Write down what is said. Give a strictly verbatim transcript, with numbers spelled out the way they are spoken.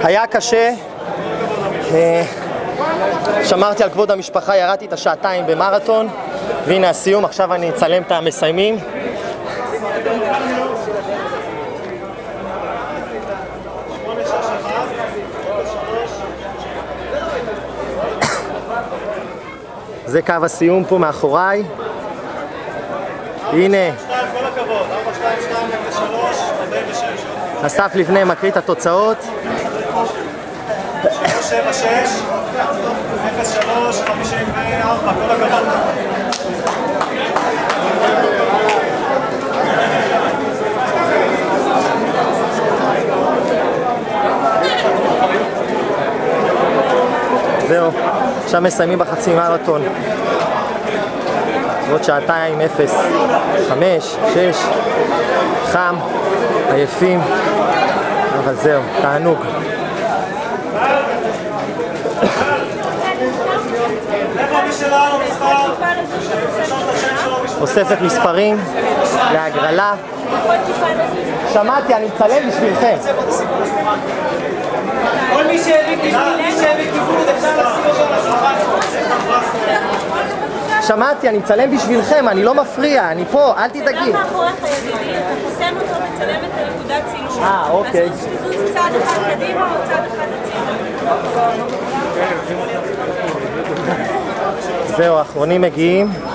היה קשה, שמרתי על כבוד המשפחה, ירדתי את השעתיים במרתון, והנה הסיום, עכשיו אני אצלם את המסיימים. זה קו הסיום פה מאחוריי. הנה אסף לבנה מקריא את התוצאות. שלוש שבע שש אפס שלוש חמישים וארבע, כל הכבוד. זהו, עכשיו מסיימים בחצי מרתון. עוד שעתיים, אפס, חמש, שש, חם, עייפים, אבל זהו, תענוג. אוספת מספרים להגרלה. שמעתי, אני מצלם בשבילכם. כל מי שהביא כיוון אפשר לשים אותו בשולחן. שמעתי, אני מצלם בשבילכם, אני לא מפריע, אני פה, אל תדאגי. גם מאחוריך ידידי, אתה חוסם אותו מצלם את הנקודת צילום. אה, אוקיי. אז תזוז צעד אחד קדימה או צעד אחד הצידה. זהו, האחרונים מגיעים.